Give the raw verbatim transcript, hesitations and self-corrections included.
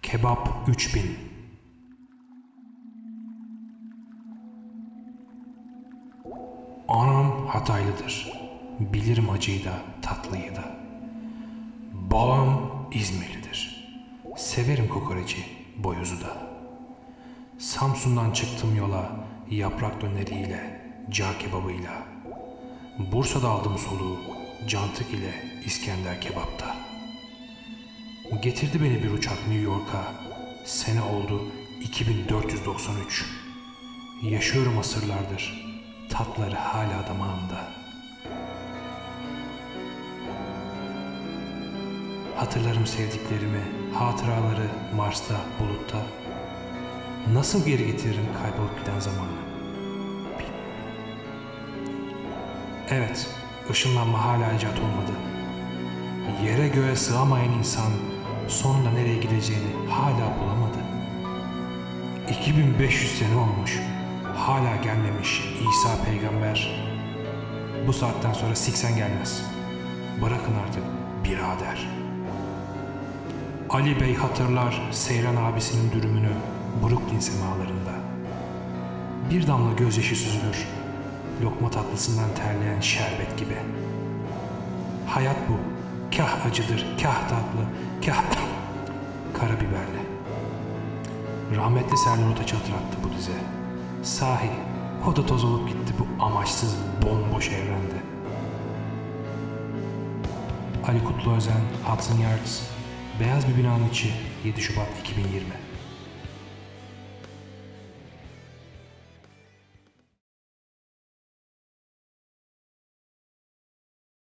Kebap üç bin. Anam Hataylıdır. Bilirim acıyı da tatlıyı da. Babam İzmirlidir. Severim kokoreci, boyozu da. Samsun'dan çıktım yola yaprak döneriyle, cağ kebabıyla. Bursa'da aldım soluğu cantık ile İskender kebapta. Getirdi beni bir uçak New York'a. Sene oldu iki bin dört yüz doksan üç. Yaşıyorum asırlardır. Tatları hala damağımda. Hatırlarım sevdiklerimi, hatıraları Mars'ta, bulutta. Nasıl geri getiririm kaybolup giden zamanı? Bilmiyorum. Evet, ışınlanma hala icat olmadı. Yere göğe sığamayan insan sonunda nereye gideceğini hala bulamadı. iki bin beş yüz sene olmuş, hala gelmemiş İsa peygamber. Bu saatten sonra siksen gelmez. Bırakın artık birader. Ali Bey hatırlar Seyran abisinin dürümünü Brooklyn semalarında. Bir damla gözyaşı süzülür, lokma tatlısından terleyen şerbet gibi. Hayat bu, kah acıdır, kah tatlı, kah karabiberli. Rahmetli Serdar Ortaç hatırlattı bu dize. Sahi, o da toz olup gitti bu amaçsız, bomboş evrende. Ali Kutlu Özen, Hudson Yards, Beyaz bir binanın içi, yedi Şubat iki bin yirmi.